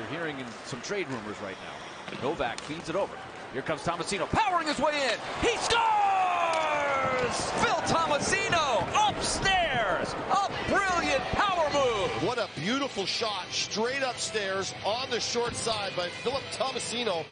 You're hearing some trade rumors right now. Novak feeds it over. Here comes Tomasino, powering his way in. He scores! Phil Tomasino upstairs. A brilliant power move. What a beautiful shot straight upstairs on the short side by Philip Tomasino.